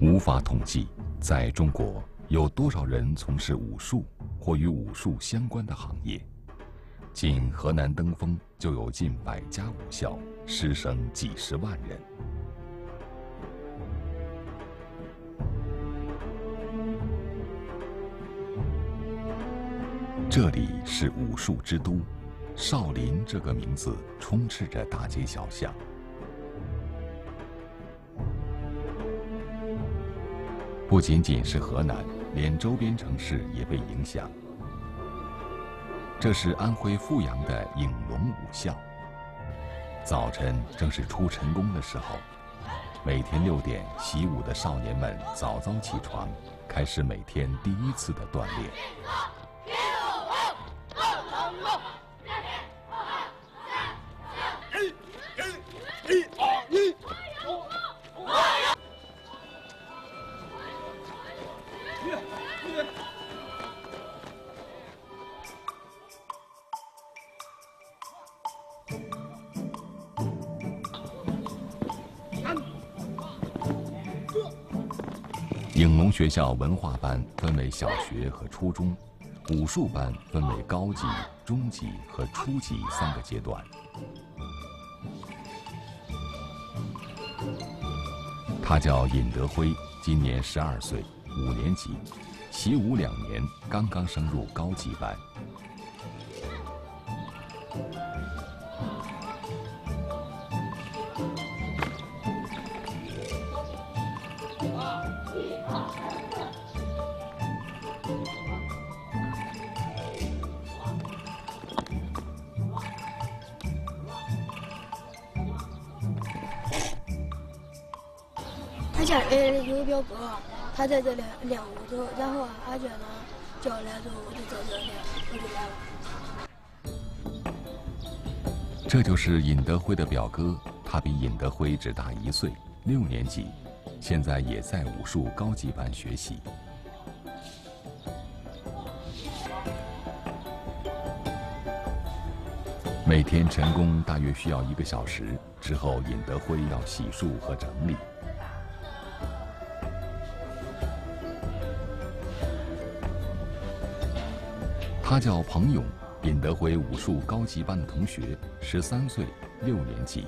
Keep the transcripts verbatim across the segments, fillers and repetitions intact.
无法统计，在中国有多少人从事武术或与武术相关的行业。仅河南登封就有近百家武校，师生几十万人。这里是武术之都，少林这个名字充斥着大街小巷。不仅仅是河南，连周边城市也被影响。这是安徽阜阳的影龙武校。早晨正是出晨功的时候，每天六点习武的少年们早早起床，开始每天第一次的锻炼。影龙学校文化班分为小学和初中，武术班分为高级、中级和初级三个阶段。他叫尹德辉，今年十二岁，五年级，习武两年，刚刚升入高级班。 他家里有个表哥，他在这练练武之后，然后阿娟呢叫来之后，我就在这练，我就来了。 这就是尹德辉的表哥，他比尹德辉只大一岁，六年级，现在也在武术高级班学习。每天晨功大约需要一个小时，之后尹德辉要洗漱和整理。他叫彭勇，尹德辉武术高级班的同学，十三岁，六年级。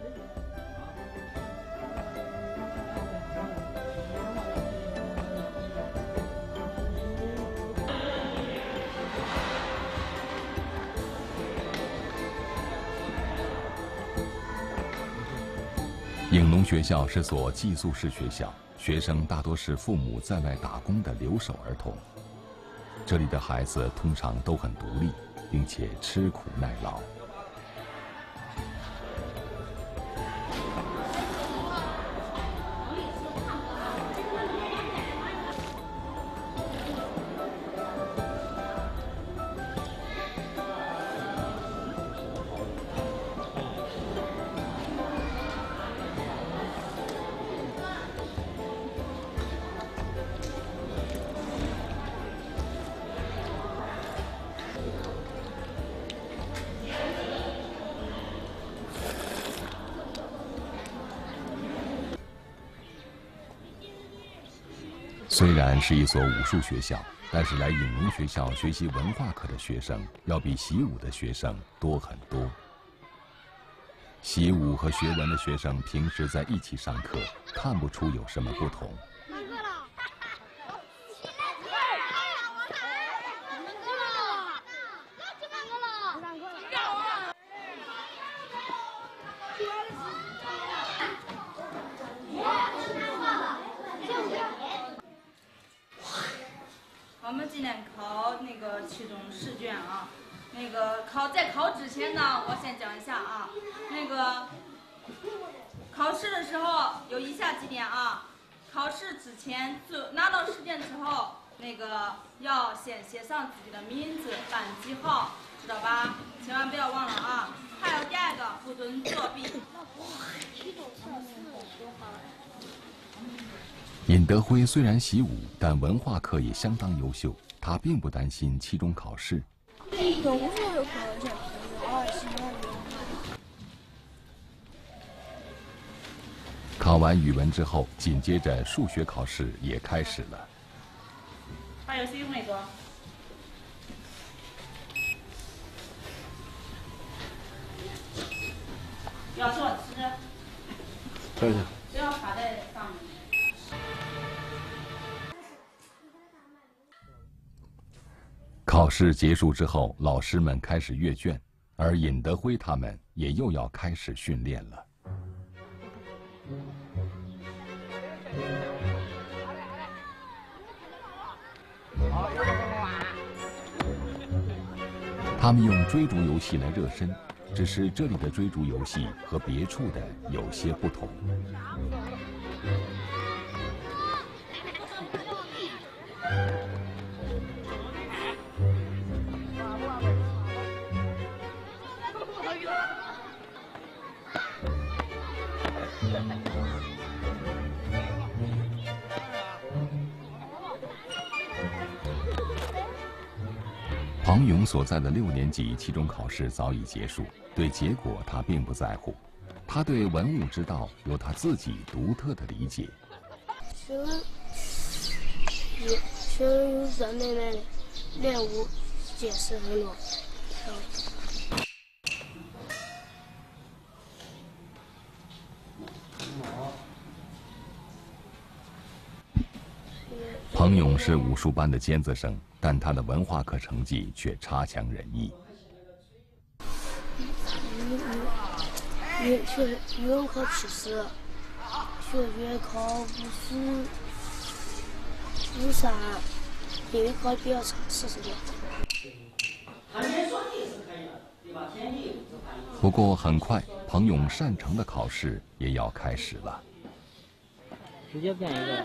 影龙学校是所寄宿式学校，学生大多是父母在外打工的留守儿童。这里的孩子通常都很独立，并且吃苦耐劳。虽然是一所武术学校，但是来影龙学校学习文化课的学生要比习武的学生多很多。习武和学文的学生平时在一起上课，看不出有什么不同。 我们今天考那个期中试卷啊，那个考在考之前呢，我先讲一下啊，那个考试的时候有以下几点啊，考试之前就拿到试卷之后，那个要先写上自己的名字、班级号，知道吧？千万不要忘了啊。还有第二个，不准作弊。 尹德辉虽然习武，但文化课也相当优秀，他并不担心期中考试。 有武术的课现在有二十二。 考考完语文之后，紧接着数学考试也开始了。 还有谁用那个？要做吃， 等一下， 只要插在上面。 考试结束之后，老师们开始阅卷，而尹德辉他们也又要开始训练了。他们用追逐游戏来热身，只是这里的追逐游戏和别处的有些不同。庞勇所在的六年级期中考试早已结束，对结果他并不在乎，他对文物之道有他自己独特的理解。 学文有学文有专门来的练武解释很多。 庞勇是武术班的尖子生，但他的文化课成绩却差强人意。 语语学语文考七十，数学考五十五三，英语考的比较差，四十多。 不过很快，庞勇擅长的考试也要开始了。 直接变一个。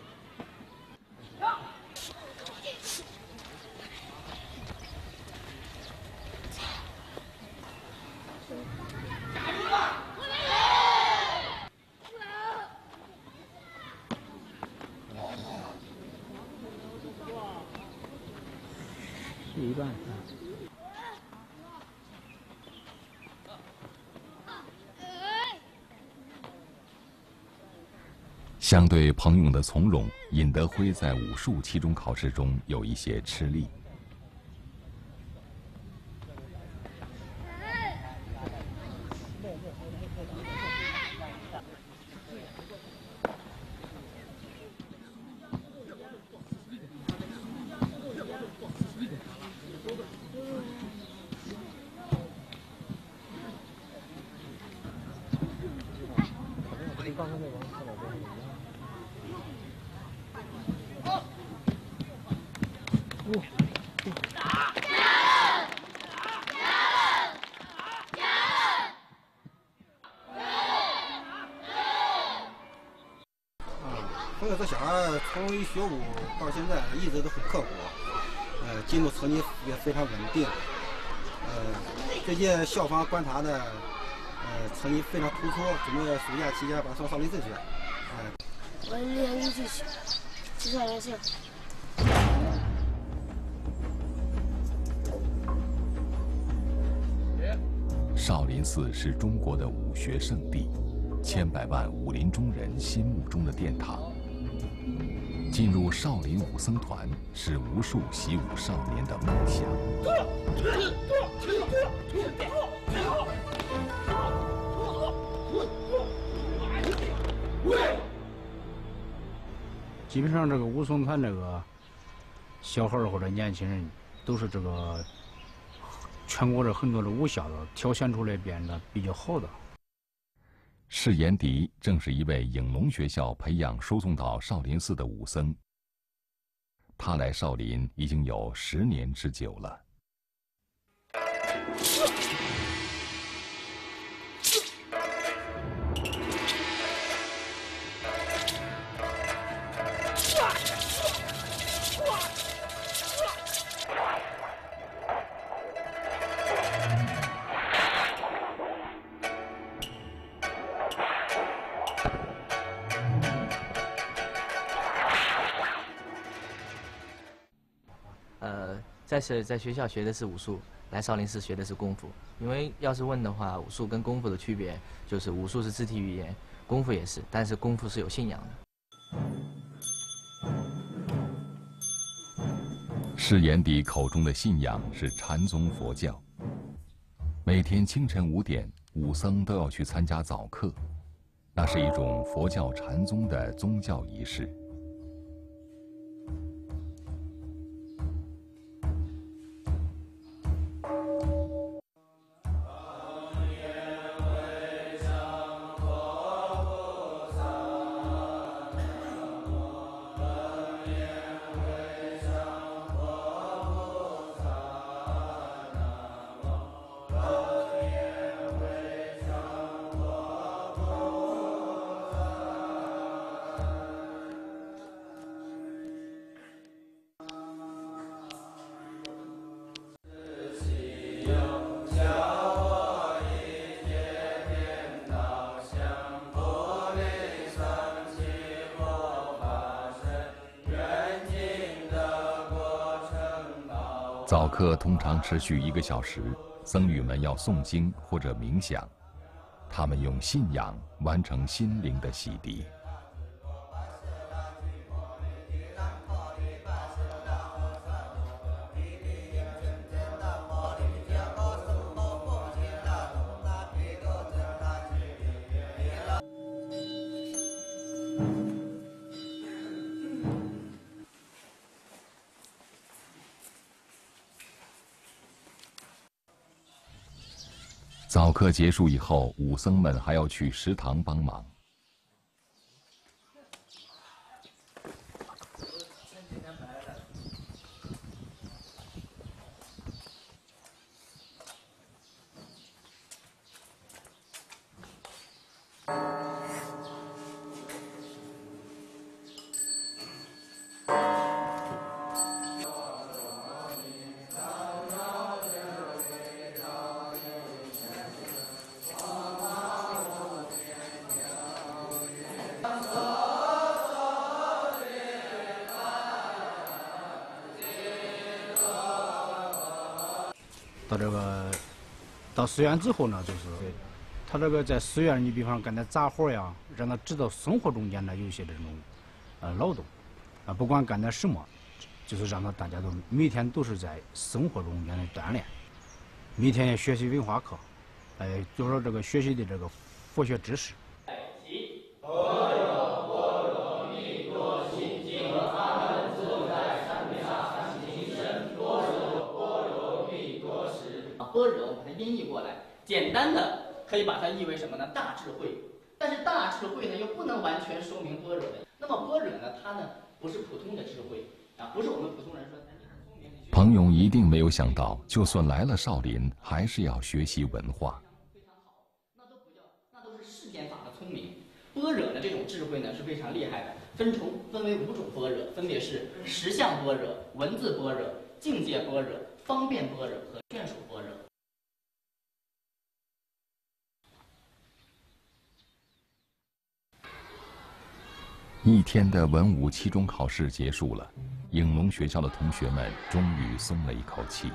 是一半。 相对庞勇的从容，尹德辉在武术期中考试中有一些吃力。 所以这小孩从一学武到现在一直都很刻苦，呃，进步成绩也非常稳定。呃，最近校方观察的，呃，成绩非常突出，准备暑假期间把他上少林寺去。呃， 我练武去去去少林寺。 少林寺是中国的武学圣地，千百万武林中人心目中的殿堂。进入少林武僧团是无数习武少年的梦想。 基本上这个武僧团这个小孩或者年轻人，都是这个全国的很多的武校的挑选出来变得比较好的。 释延迪正是一位影龙学校培养输送到少林寺的武僧。他来少林已经有十年之久了。 在是在学校学的是武术，来少林寺学的是功夫。因为要是问的话，武术跟功夫的区别就是武术是肢体语言， 功夫也是，但是功夫是有信仰的。 释眼底口中的信仰是禅宗佛教。每天清晨五点，武僧都要去参加早课，那是一种佛教禅宗的宗教仪式。早课通常持续一个小时，僧侣们要诵经或者冥想，他们用信仰完成心灵的洗涤。早课结束以后，武僧们还要去食堂帮忙。 到这个到寺院之后呢，就是他这个在寺院，你比方干点杂活呀，让他知道生活中间呢有一些这种呃劳动啊，不管干点什么，就是让他大家都每天都是在生活中间的锻炼，每天也学习文化课，哎，就是说这个学习的这个佛学知识。 般若我们把它音译过来，简单的可以把它译为什么呢？大智慧。但是大智慧呢，又不能完全说明般若的。那么般若呢，它呢不是普通的智慧啊，不是我们普通人说它是聪明。 彭勇一定没有想到，就算来了少林，还是要学习文化。 非常好，那都不叫，那都是世间法的聪明。般若的这种智慧呢是非常厉害的，分成分为五种般若，分别是实相般若、文字般若、境界般若、方便般若和眷属般若。 一天的文武期中考试结束了，影龙学校的同学们终于松了一口气。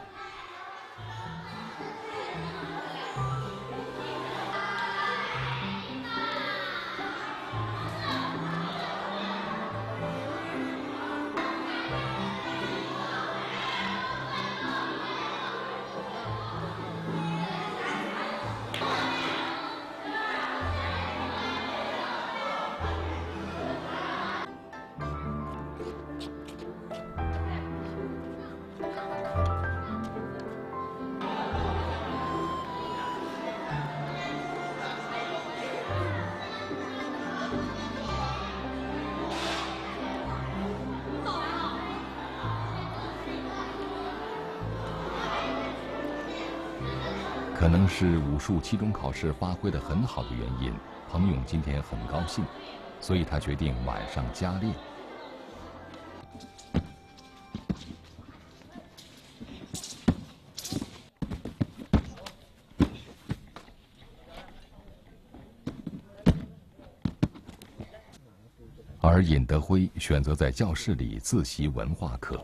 可能是武术期中考试发挥得很好的原因，彭勇今天很高兴，所以他决定晚上加练。而尹德辉选择在教室里自习文化课。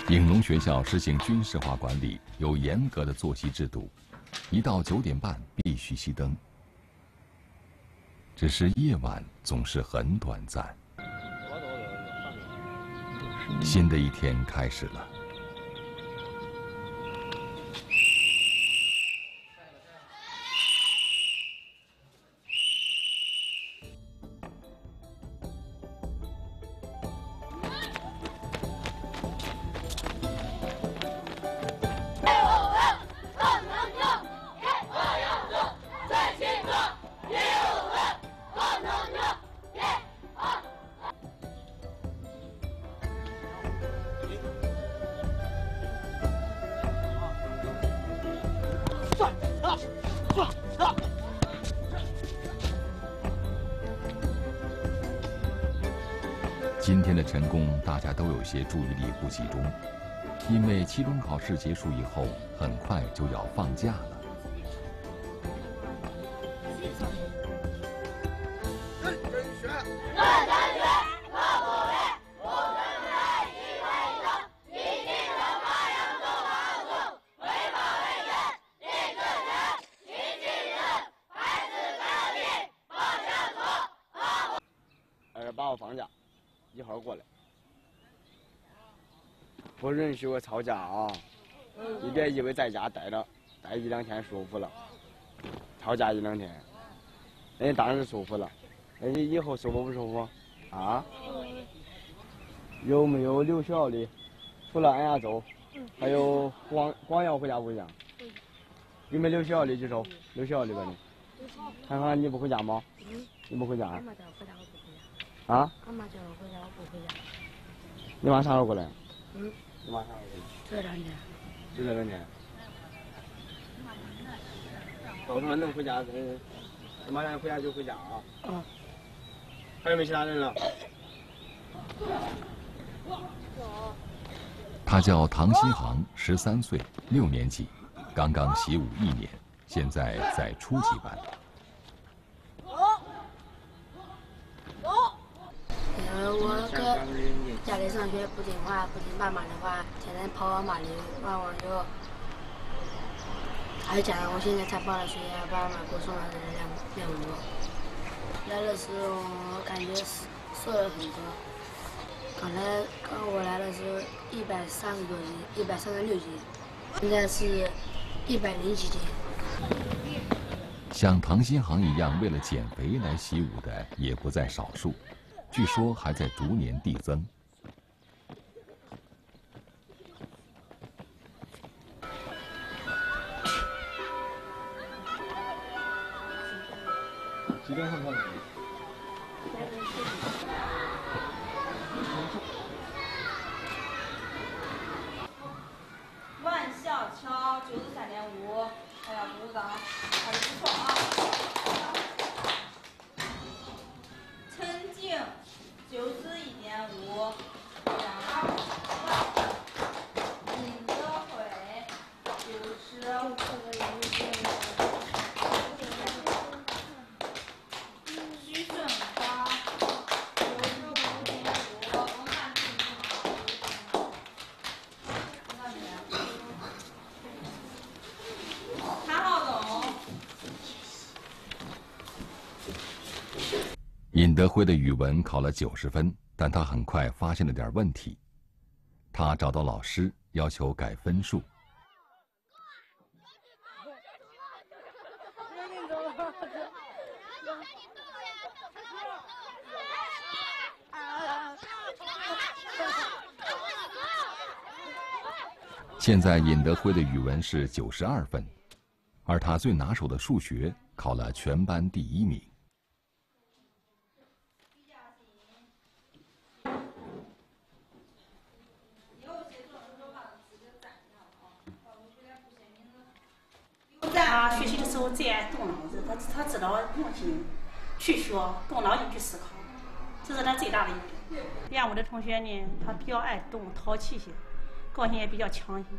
影农学校实行军事化管理，有严格的作息制度，一到九点半必须熄灯。只是夜晚总是很短暂。新的一天开始了。今天的成功，大家都有些注意力不集中，因为期中考试结束以后，很快就要放假了。 二十八号放假。一会儿过来，不允许我吵架啊！你别以为在家待着待一两天舒服了，吵架一两天，人家当然是舒服了。人家以后舒服不舒服啊？有没有留学校的？除了安亚州，还有广广阳回家不回家？有没有留学校的举手？留学校里边的，看看你不回家吗？你不回家？啊？ 俺妈叫我回家，我不回家。 你妈啥时候过来？ 嗯。 你妈啥时候过来？ 这两天。 就这两天。到时候能回家，嗯，你妈让回家就回家啊。 嗯。 还有没有其他人了？ 他叫唐新航，十三岁，六年级，刚刚习武一年，现在在初级班。 呃，我搁家里上学不听话，不听爸妈的话，天天跑往马里玩网游。还加上我现在才报了学，爸妈给我送了这两两屋。来的时候我感觉瘦了很多，刚才刚我来的时候一百三十多斤，一百三十六斤，现在是一百零几斤。 像唐新航一样为了减肥来习武的也不在少数。据说还在逐年递增。 几点上课？ 万孝桥九十三点五，大家鼓掌，还是不错啊。陈静九十一点五，两尹德惠九十。徐顺华九十五点五，我看挺好。谭浩东。 尹德辉的语文考了九十分，但他很快发现了点问题。他找到老师，要求改分数。现在尹德辉的语文是九十二分，而他最拿手的数学考了全班第一名。 他学习的时候最爱动脑子，他他知道用心去学，动脑筋去思考，这是他最大的一点。练武的同学呢，他比较爱动，淘气些，个性也比较强些。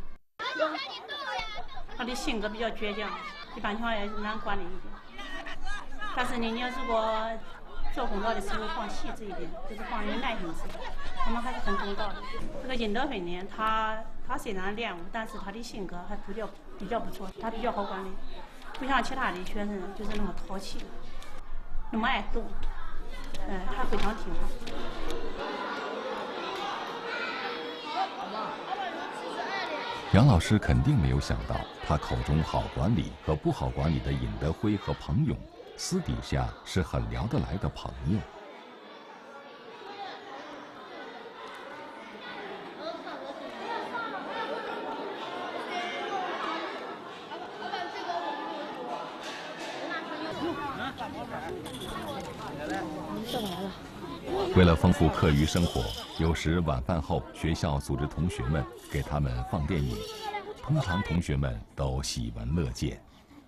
他的性格比较倔强，一般情况也是难管理一点。但是呢，你要如果做工作的时候放细致一点，就是放有耐心些，他他们还是很懂道理。这个尹德芬呢，他他虽然练武，但是他的性格还比较比较不错，他比较好管理，不像其他的学生就是那么淘气，那么爱动，嗯、呃，他非常听话。 杨老师肯定没有想到，他口中好管理和不好管理的尹德辉和彭勇，私底下是很聊得来的朋友。为了丰富课余生活，有时晚饭后学校组织同学们给他们放电影，通常同学们都喜闻乐见。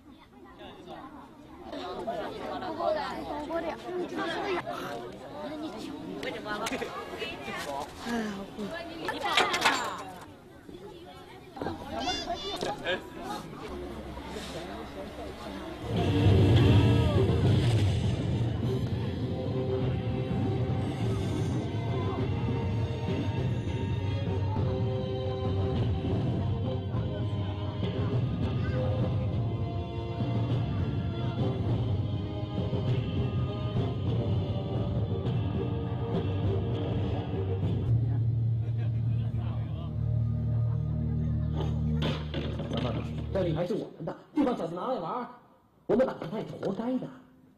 这里还是我们的，就让小子拿来玩，我们打他太活该的。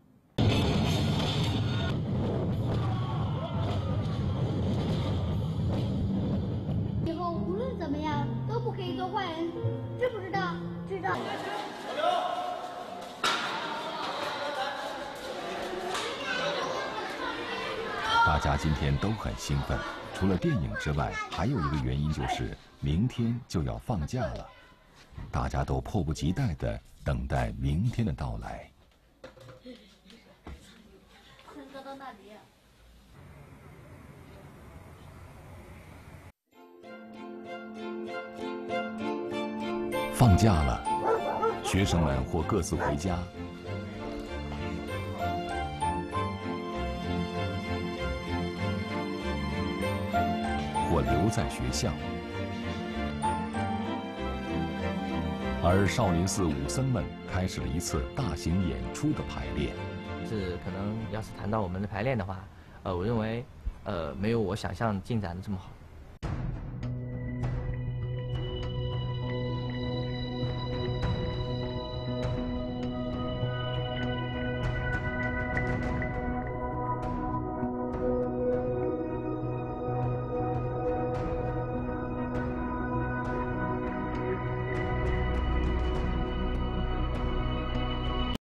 以后无论怎么样都不可以做坏人，知不知道？知道。 大家今天都很兴奋，除了电影之外，还有一个原因就是明天就要放假了。大家都迫不及待地等待明天的到来。放假了，学生们或各自回家，或留在学校。而少林寺武僧们开始了一次大型演出的排练。 是可能要是谈到我们的排练的话，呃，我认为，呃，没有我想象进展的这么好。